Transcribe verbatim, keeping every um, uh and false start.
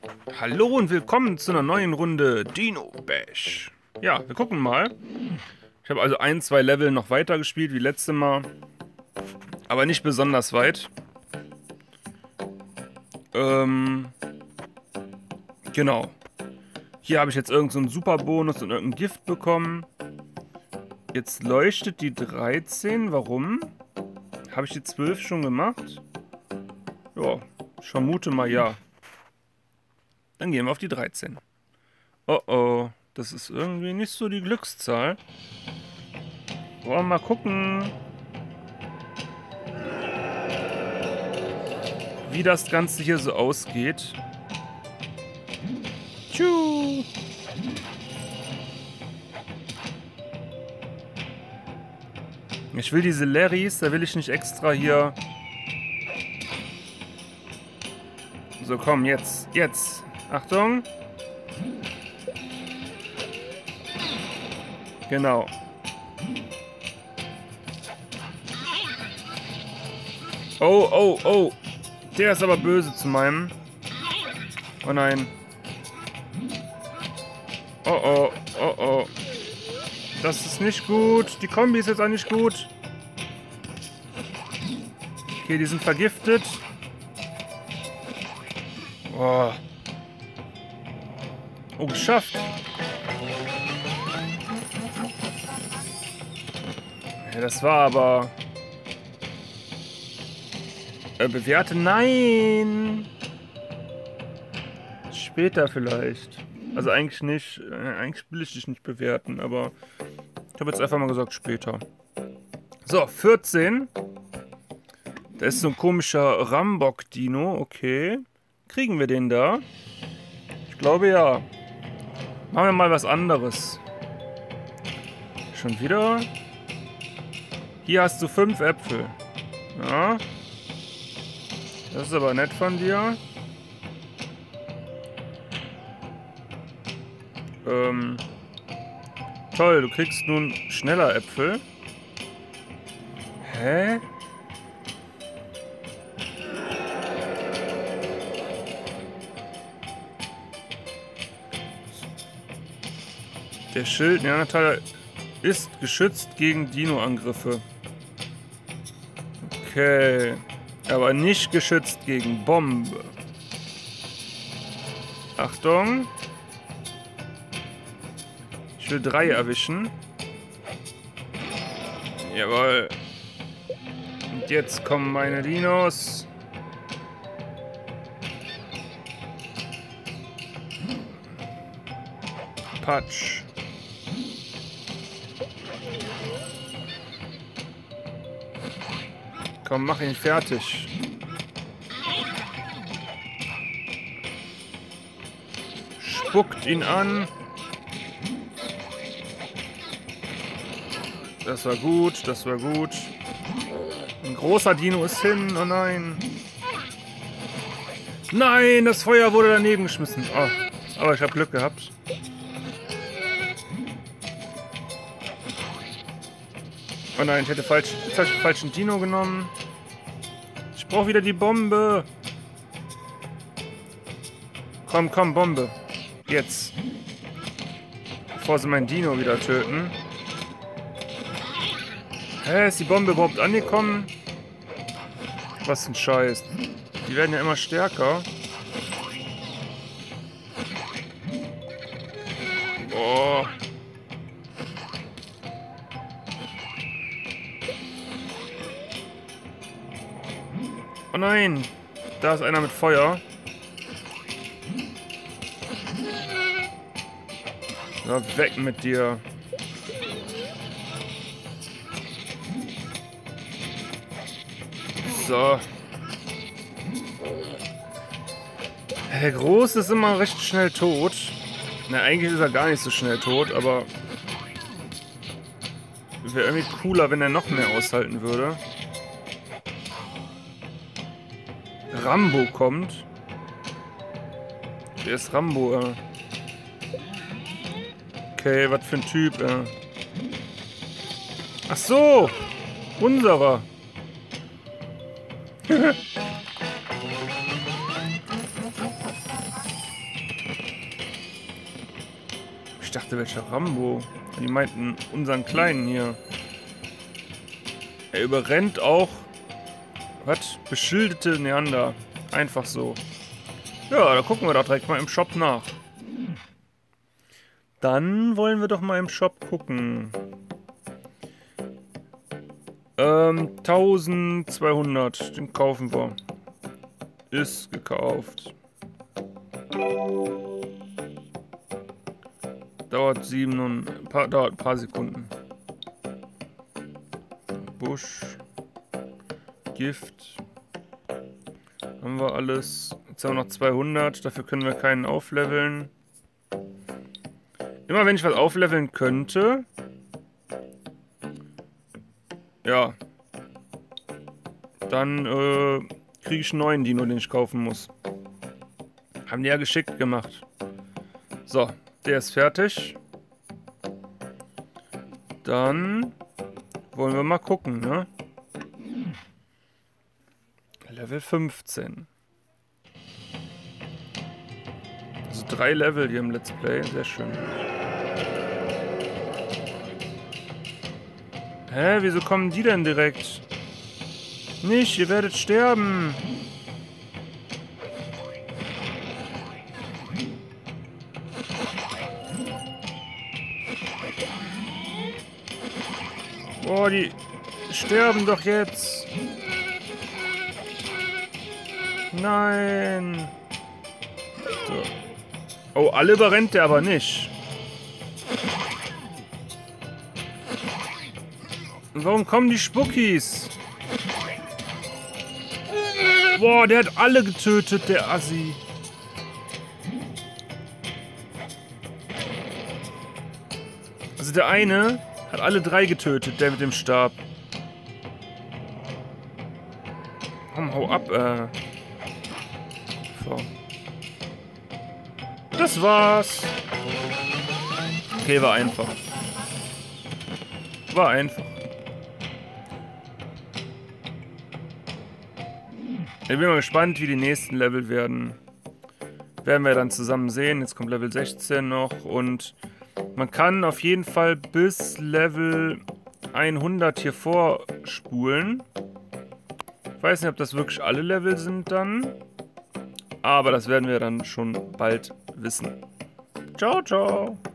Hallo und willkommen zu einer neuen Runde Dino Bash. Ja, wir gucken mal. Ich habe also ein, zwei Level noch weiter gespielt wie letztes Mal. Aber nicht besonders weit. Ähm, genau. Hier habe ich jetzt irgendeinen so Superbonus und irgendein Gift bekommen. Jetzt leuchtet die dreizehn. Warum? Habe ich die zwölf schon gemacht? Ja, ich vermute mal ja. Dann gehen wir auf die dreizehn. Oh oh, das ist irgendwie nicht so die Glückszahl. Wollen wir mal gucken, wie das Ganze hier so ausgeht. Tschu. Ich will diese Larrys, da will ich nicht extra hier... So, komm, jetzt, jetzt. Achtung. Genau. Oh, oh, oh. Der ist aber böse zu meinem. Oh nein. Oh, oh, oh, oh. Das ist nicht gut. Die Kombi ist jetzt auch nicht gut. Okay, die sind vergiftet. Oh. Oh, geschafft. Ja, das war aber... Äh, bewerte... Nein! Später vielleicht. Also eigentlich nicht. Äh, eigentlich will ich dich nicht bewerten, aber... Ich habe jetzt einfach mal gesagt später. So, vierzehn. Da ist so ein komischer Rambock-Dino. Okay. Kriegen wir den da? Ich glaube ja. Machen wir mal was anderes. Schon wieder? Hier hast du fünf Äpfel. Ja. Das ist aber nett von dir. Ähm. Toll, du kriegst nun schneller Äpfel. Hä? Der Schild Neandertaler ist geschützt gegen Dino-Angriffe. Okay. Aber nicht geschützt gegen Bombe. Achtung. Ich will drei erwischen. Jawohl. Und jetzt kommen meine Dinos. Patsch. Komm, mach ihn fertig. Spuckt ihn an. Das war gut, das war gut. Ein großer Dino ist hin. Oh nein. Nein, das Feuer wurde daneben geschmissen. Oh, aber ich habe Glück gehabt. Oh nein, ich hätte falsch, jetzt habe ich den falschen Dino genommen. Ich brauche wieder die Bombe. Komm, komm, Bombe. Jetzt. Bevor sie meinen Dino wieder töten. Hä, ist die Bombe überhaupt angekommen? Was ein Scheiß. Die werden ja immer stärker. Oh. Oh nein. Da ist einer mit Feuer. So, weg mit dir. So. Der Große ist immer recht schnell tot. Na, eigentlich ist er gar nicht so schnell tot, aber wäre irgendwie cooler, wenn er noch mehr aushalten würde. Rambo kommt. Wer ist Rambo? Äh? Okay, was für ein Typ. Äh? Ach so! Unserer. dachte, welcher Rambo? Die meinten unseren Kleinen hier. Er überrennt auch, was? Beschilderte Neander. Einfach so. Ja, da gucken wir doch direkt mal im Shop nach. Dann wollen wir doch mal im Shop gucken. Ähm, eintausendzweihundert. Den kaufen wir. Ist gekauft. Dauert sieben und ein paar, dauert ein paar Sekunden. Busch. Gift. Haben wir alles. Jetzt haben wir noch zweihundert. Dafür können wir keinen aufleveln. Immer wenn ich was aufleveln könnte. Ja. Dann äh, kriege ich einen neuen Dino, den ich kaufen muss. Haben die ja geschickt gemacht. So, der ist fertig. Dann wollen wir mal gucken, ne? Level fünfzehn. Also drei Level hier im Let's Play, sehr schön. Hä, wieso kommen die denn direkt? Nicht, ihr werdet sterben. Boah, die sterben doch jetzt. Nein. So. Oh, alle überrennt der aber nicht. Warum kommen die Spuckis? Boah, der hat alle getötet, der Assi. Also der eine hat alle drei getötet, der mit dem Stab. Komm, hau ab, äh. So. Das war's. Okay, war einfach. War einfach. Ich bin mal gespannt, wie die nächsten Level werden. Werden wir dann zusammen sehen. Jetzt kommt Level sechzehn noch. Und man kann auf jeden Fall bis Level hundert hier vorspulen. Ich weiß nicht, ob das wirklich alle Level sind dann. Aber das werden wir dann schon bald wissen. Ciao, ciao.